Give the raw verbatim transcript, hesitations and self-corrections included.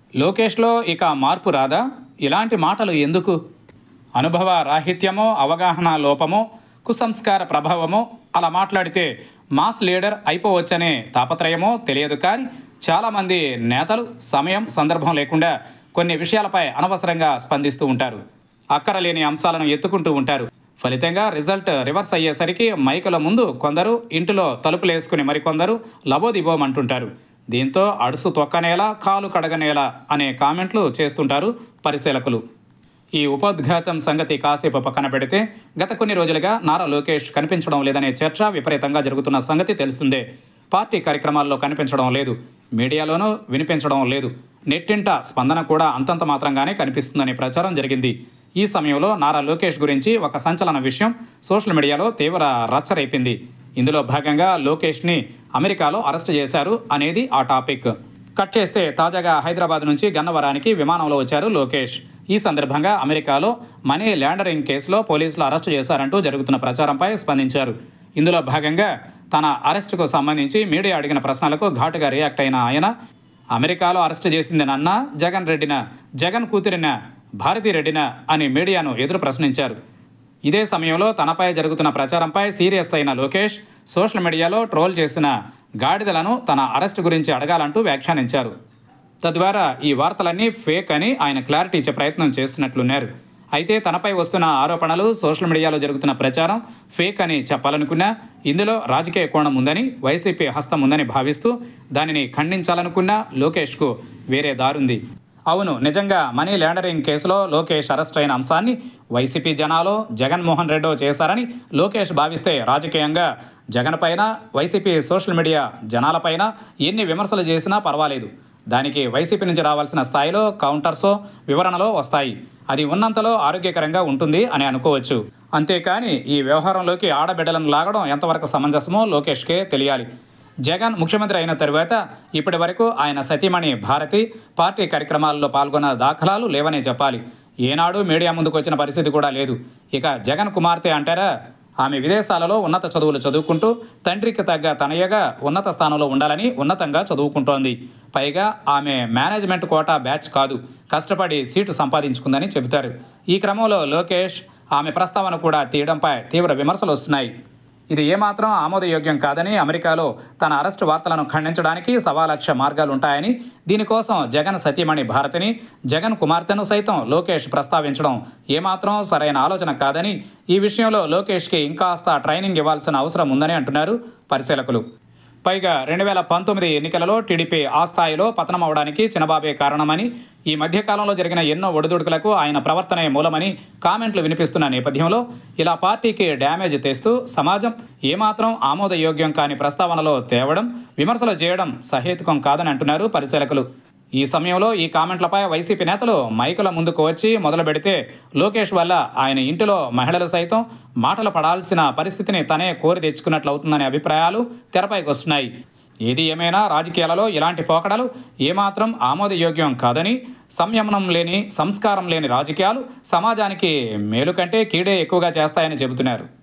లోకేష్లో ఇక మార్పు రాదా? ఇలాంటి మాటలు ఎందుకు? అనుభవ రాహిత్యమో, అవగాహన లోపమో, కుసంస్కార ప్రభావమో? అలా మాట్లాడితే మాస్ లీడర్ అయిపోవచ్చనే తాపత్రయమో తెలియదు. కానీ చాలామంది నేతలు సమయం సందర్భం లేకుండా కొన్ని విషయాలపై అనవసరంగా స్పందిస్తూ ఉంటారు. అక్కరలేని అంశాలను ఎత్తుకుంటూ ఉంటారు. ఫలితంగా రిజల్ట్ రివర్స్ అయ్యేసరికి మైకుల ముందు కొందరు, ఇంటిలో తలుపులేసుకుని మరికొందరు లబోదిబోమంటుంటారు. దీంతో అడుసు తొక్కనేలా, కాలు కడగనేలా అనే కామెంట్లు చేస్తుంటారు పరిశీలకులు. ఈ ఉపోద్ఘాతం సంగతి కాసేపు పక్కన పెడితే, గత కొన్ని రోజులుగా నారా లోకేష్ కనిపించడం లేదనే చర్చ విపరీతంగా జరుగుతున్న సంగతి తెలిసిందే. పార్టీ కార్యక్రమాల్లో కనిపించడం లేదు, మీడియాలోనూ వినిపించడం లేదు. నెట్టింట స్పందన కూడా అంతంత మాత్రంగానే కనిపిస్తుందనే ప్రచారం జరిగింది. ఈ సమయంలో నారా లోకేష్ గురించి ఒక సంచలన విషయం సోషల్ మీడియాలో తీవ్ర రచ్చ రేపింది. ఇందులో భాగంగా లోకేష్ని అమెరికాలో అరెస్ట్ చేశారు అనేది ఆ టాపిక్. కట్ చేస్తే తాజాగా హైదరాబాద్ నుంచి గన్నవరానికి విమానంలో వచ్చారు లోకేష్. ఈ సందర్భంగా అమెరికాలో మనీ ల్యాండరింగ్ కేసులో పోలీసులు అరెస్టు చేశారంటూ జరుగుతున్న ప్రచారంపై స్పందించారు. ఇందులో భాగంగా తన అరెస్టుకు సంబంధించి మీడియా అడిగిన ప్రశ్నలకు ఘాటుగా రియాక్ట్ అయిన ఆయన, అమెరికాలో అరెస్టు చేసింది నన్నా, జగన్ రెడ్డిన, జగన్ కూతురిన భారతిరెడ్డిన అని మీడియాను ఎదురు ప్రశ్నించారు. ఇదే సమయంలో తనపై జరుగుతున్న ప్రచారంపై సీరియస్ అయిన లోకేష్ సోషల్ మీడియాలో ట్రోల్ చేసిన గాడిదలను తన అరెస్టు గురించి అడగాలంటూ వ్యాఖ్యానించారు. తద్వారా ఈ వార్తలన్నీ ఫేక్ అని ఆయన క్లారిటీ ఇచ్చే ప్రయత్నం చేస్తున్నట్లున్నారు. అయితే తనపై వస్తున్న ఆరోపణలు, సోషల్ మీడియాలో జరుగుతున్న ప్రచారం ఫేక్ అని చెప్పాలనుకున్నా, ఇందులో రాజకీయ కోణం ఉందని, వైసీపీ హస్తం ఉందని భావిస్తూ దానిని ఖండించాలనుకున్నా లోకేష్కు వేరే దారుంది. అవును, నిజంగా మనీ ల్యాండరింగ్ కేసులో లోకేష్ అరెస్ట్ అయిన అంశాన్ని వైసీపీ జనాలో, జగన్మోహన్ రెడ్డో చేశారని లోకేష్ భావిస్తే రాజకీయంగా జగన్ పైన, వైసీపీ సోషల్ మీడియా జనాలపైన ఎన్ని విమర్శలు చేసినా పర్వాలేదు. దానికి వైసీపీ నుంచి రావాల్సిన స్థాయిలో కౌంటర్సో, వివరణలో వస్తాయి. అది ఉన్నంతలో ఆరోగ్యకరంగా ఉంటుంది అని అనుకోవచ్చు. అంతేకాని ఈ వ్యవహారంలోకి ఆడబిడ్డలను లాగడం ఎంతవరకు సమంజసమో లోకేష్కే తెలియాలి. జగన్ ముఖ్యమంత్రి అయిన తరువాత ఇప్పటి వరకు ఆయన సతీమణి భారతి పార్టీ కార్యక్రమాల్లో పాల్గొన్న దాఖలాలు లేవనే చెప్పాలి. ఏనాడు మీడియా ముందుకు వచ్చిన పరిస్థితి కూడా లేదు. ఇక జగన్ కుమార్తె అంటారా, ఆమె విదేశాలలో ఉన్నత చదువులు చదువుకుంటూ తండ్రికి తగ్గ తనయ్యగా ఉన్నత స్థానంలో ఉండాలని ఉన్నతంగా చదువుకుంటోంది. పైగా ఆమె మేనేజ్మెంట్ కోటా బ్యాచ్ కాదు, కష్టపడి సీటు సంపాదించుకుందని చెబుతారు. ఈ క్రమంలో లోకేష్ ఆమె ప్రస్తావన కూడా తీయడంపై తీవ్ర విమర్శలు వస్తున్నాయి. ఇది ఏమాత్రం ఆమోదయోగ్యం కాదని, అమెరికాలో తన అరెస్టు వార్తలను ఖండించడానికి సవాలక్ష మార్గాలు ఉంటాయని, దీనికోసం జగన్ సతీమణి భారతిని, జగన్ కుమార్తెను సైతం లోకేష్ ప్రస్తావించడం ఏమాత్రం సరైన ఆలోచన కాదని, ఈ విషయంలో లోకేష్కి ఇంకాస్త ట్రైనింగ్ ఇవ్వాల్సిన అవసరం ఉందని అంటున్నారు పరిశీలకులు. పైగా రెండు వేల పంతొమ్మిది ఎన్నికలలో టీడీపీ ఆ స్థాయిలో పతనం అవడానికి చినబాబే కారణమని, ఈ మధ్యకాలంలో జరిగిన ఎన్నో ఒడిదుడుకులకు ఆయన ప్రవర్తనే మూలమని కామెంట్లు వినిపిస్తున్న నేపథ్యంలో ఇలా పార్టీకి డ్యామేజ్ తెస్తూ సమాజం ఏమాత్రం ఆమోదయోగ్యం కాని ప్రస్తావనలో తేవడం, విమర్శలు చేయడం సహేతుకం కాదని అంటున్నారు పరిశీలకులు. ఈ సమయంలో ఈ కామెంట్లపై వైసీపీ నేతలు మైకుల ముందుకు వచ్చి మొదలు పెడితే లోకేష్ వల్ల ఆయన ఇంటిలో మహిళలు సైతం మాటలు పడాల్సిన పరిస్థితిని తనే కోరి తెచ్చుకున్నట్లవుతుందనే అభిప్రాయాలు తెరపైకి వస్తున్నాయి. ఏది ఏమైనా రాజకీయాలలో ఇలాంటి పోకడలు ఏమాత్రం ఆమోదయోగ్యం కాదని, సంయమనం లేని, సంస్కారం లేని రాజకీయాలు సమాజానికి మేలు కంటే కీడే ఎక్కువగా చేస్తాయని చెబుతున్నారు.